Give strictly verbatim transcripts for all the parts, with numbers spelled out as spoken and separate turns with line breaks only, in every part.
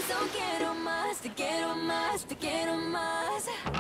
corazón quiero más, te quiero más, te quiero más.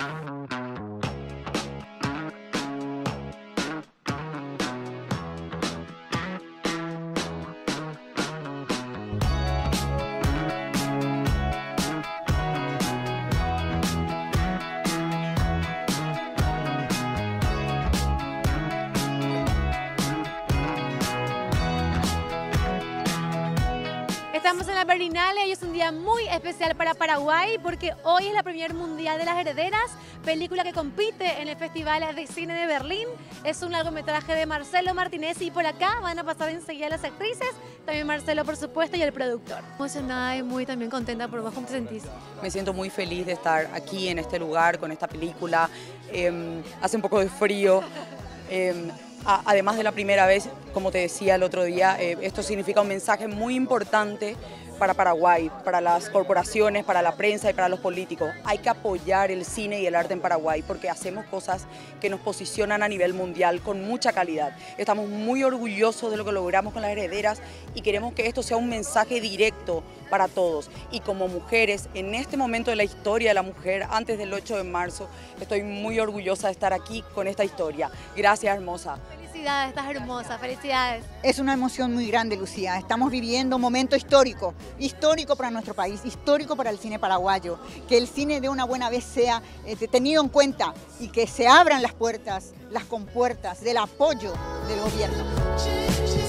Estamos en la Berlinale y es un día muy especial para Paraguay porque hoy es la premier mundial de Las Herederas, película que compite en el Festival de Cine de Berlín. Es un largometraje de Marcelo Martinez y por acá van a pasar enseguida las actrices, también Marcelo por supuesto y el productor. Emocionada y muy también contenta por vos, ¿cómo te sentís?
Me siento muy feliz de estar aquí en este lugar con esta película. Eh, hace un poco de frío. Eh, Además de la primera vez, como te decía el otro día, eh, esto significa un mensaje muy importante para Paraguay, para las corporaciones, para la prensa y para los políticos. Hay que apoyar el cine y el arte en Paraguay porque hacemos cosas que nos posicionan a nivel mundial con mucha calidad. Estamos muy orgullosos de lo que logramos con Las Herederas y queremos que esto sea un mensaje directo para todos. Y como mujeres, en este momento de la historia de la mujer, antes del ocho de marzo, estoy muy orgullosa de estar aquí con esta historia. Gracias, hermosa.
Felicidades, estás hermosa, felicidades.
Es una emoción muy grande, Lucía. Estamos viviendo un momento histórico, histórico para nuestro país, histórico para el cine paraguayo. Que el cine de una buena vez sea eh, tenido en cuenta y que se abran las puertas, las compuertas del apoyo del gobierno.